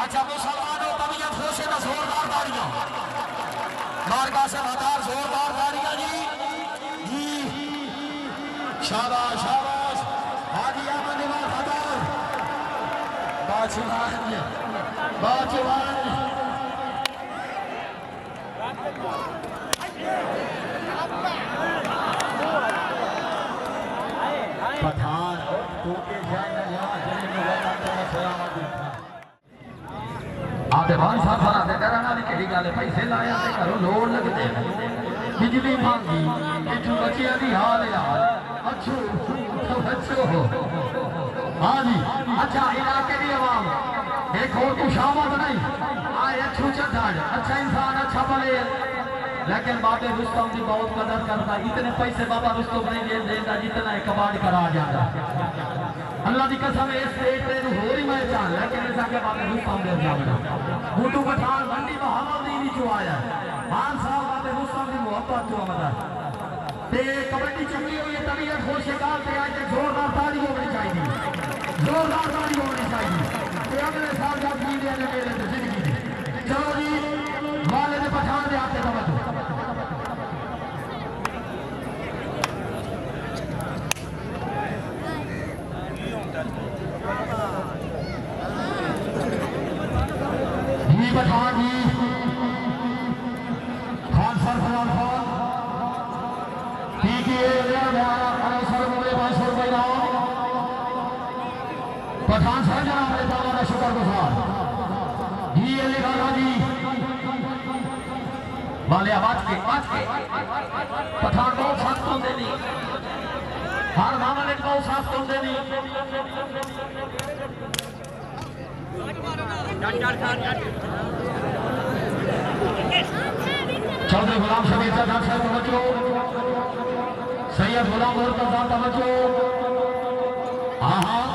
अच्छा मुसलमानों तबीयत होशे ना जोरदार तालियां मार्का से हतार जोरदार तालियां जी शाबाश शाबाश हाजी अहमद इमाम हतार बाचवान पठान टोके जाएगा यहाँ जमीन में वतन तो सलामत आते भाई साहब आते डरना नहीं कही गाले पैसे लाया ते करो लोड लगते बिजली मांगी किचु बच्चे अभी हाल यार अच्छो हो हाँ जी अच्छा इलाके की आवाम देखो तू शामत नहीं आए अच्छू चढ़ अच्छा इंसान अच्छा बने लेकिन बाबे रुस्तम की बहुत कदर करता इतने पैसे बाबा रुस्तम नहीं देता जितना कबाड़ करा जाता अल्लाह की कसम इस स्टेट पे हो रही मैं चाह लेकिन ऐसा के बाबे रुस्तम दे जावड़ा बूटू पठान मंडी में हवादी नहीं जो आया मान साहब बाबे रुस्तम की मोहब्बत जो आमदा ते कबड्डी चंगी हुई है तबीयत होश काल पे आज जोरदार ताली होनी चाहिए जोरदार ताली होनी चाहिए ते अगले साल जब मीडिया ने मेरे तो जिंदगी चलो जी वाले ने पठान दे आते तवज्जो पठान जी खान सर फलान खान ठीक पठान सर जना मेरे बाबा का शुक्र गुजार जी अली खाना जी वाले आवाज के पठान बहुत साथ तो देनी हर मामले ने बहुत साथ तो देनी चौधरी गुलाम शबीर साहब तवज्जो सैयद गुलाम मुर्तजा तवज्जो हाँ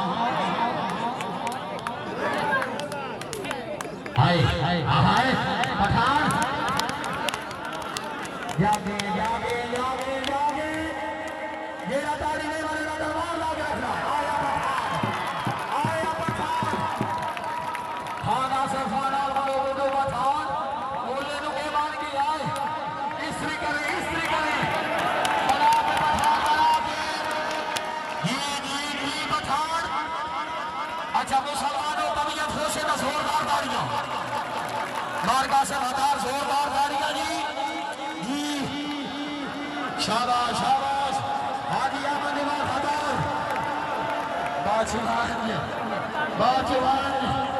हाय पठान जागे ये ताड़ी नहीं वाले दरबार लागे रखना आया पठान खाना से खाना वालों को पठान बोले नु के मान के आए इस्त्री करे बना के पठान बना के जी पठान अच्छा मुसलमानों तबीयत होशे ना जोरदार तालियां मार्का से हतार जोरदार तालियां जी शाबाश हाजी अहमद इमाम हतार बाचवान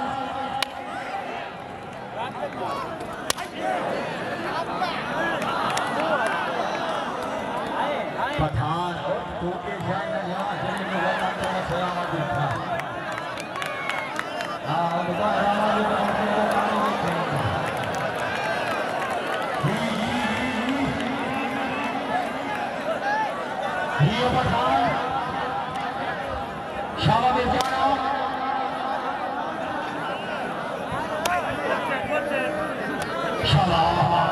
पठान टोके जाएगा यहाँ जमीन में वतन तो सलामत पठान शाबाश बेचारा शाबाश